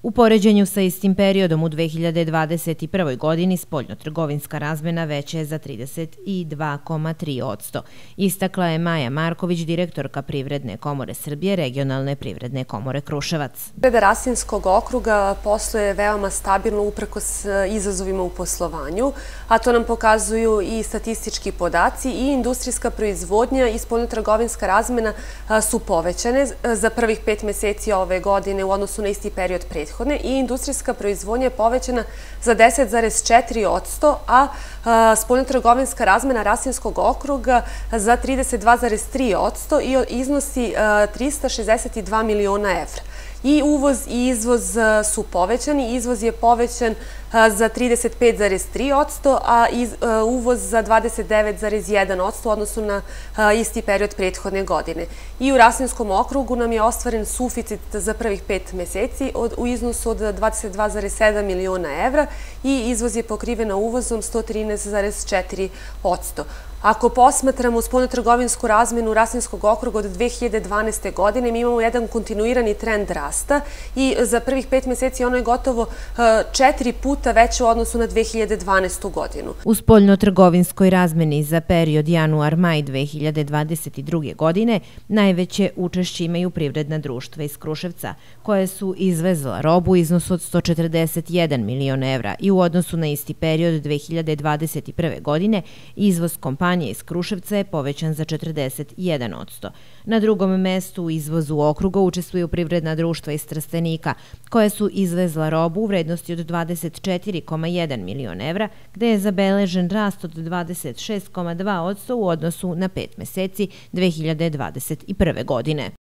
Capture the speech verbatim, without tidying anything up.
U poređenju sa istim periodom u dve hiljade dvadeset prvoj. godini spoljnotrgovinska razmena veća je za trideset dva zarez tri posto. Istakla je Maja Marković, direktorka Privredne komore Srbije, regionalne Privredne komore Kruševac. Privreda Rasinskog okruga posluje veoma stabilno uprkos izazovima u poslovanju, a to nam pokazuju i statistički podaci i industrijska proizvodnja i spoljnotrgovinska razmena su povećane za prvih pet meseci ove godine u odnosu na isti period prethodne i industrijska proizvodnja je povećana za deset zarez četiri posto, a spoljnotrgovinska razmena Rasinskog okruga za trideset dva zarez tri posto i iznosi trista šezdeset dva miliona evra. I uvoz i izvoz su povećani. Izvoz je povećan za trideset pet zarez tri posto, a uvoz za dvadeset devet zarez jedan posto u odnosu na isti period prethodne godine. I u Rasinskom okrugu nam je ostvaren suficit za prvih pet meseci u iznosu od dvadeset dva zarez sedam miliona evra i izvoz je pokriven uvozom sto trinaest zarez četiri posto. Ako posmatramo spoljnotrgovinsku razmenu Rasinskog okruga od dve hiljade dvanaeste. godine, mi imamo jedan kontinuirani trend rasta i za prvih pet meseci ono je gotovo četiri puta veće u odnosu na dve hiljade dvanaestu. godinu. U spoljnotrgovinskoj razmeni za period januar-maj dve hiljade dvadeset druge. godine najveće učešće imaju privredna društva iz Kruševca, koje su izvezla robu u iznosu od sto četrdeset jedan milion evra i u odnosu na isti period dve hiljade dvadeset prve. godine izvoz kompanije iz Kruševca je povećan za četrdeset jedan posto. Na drugom mestu u izvozu okruga učestvuju privredna društva iz Trstenika, koje su izvezla robu u vrednosti od dvadeset četiri zarez jedan milion evra, gde je zabeležen rast od dvadeset šest zarez dva posto u odnosu na pet meseci dve hiljade dvadeset prve. godine.